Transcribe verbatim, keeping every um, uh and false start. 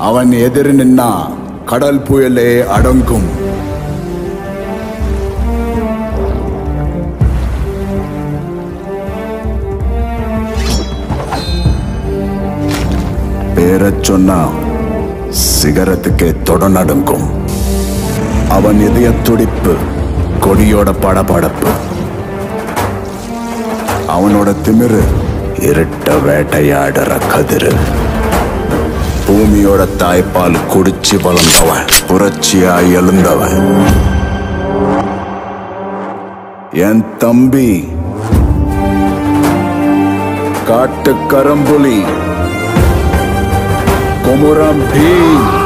அவன் எதிர் நின்னா கடல் புயலே அடங்கும். பேரச் சொன்னா சிகரத்துக்கே தொட நடுங்கும். அவன் இதய துடிப்பு கொடியோட படபடப்பு. அவனோட திமிரு இருட்ட வேட்டையாடுற கதிரு. பூமியோட தாய்ப்பால் குடிச்சு வளர்ந்தவன், புரட்சியா எழுந்தவன். என் தம்பி காட்டு கரம்புலி, கொமுரம் பீம்.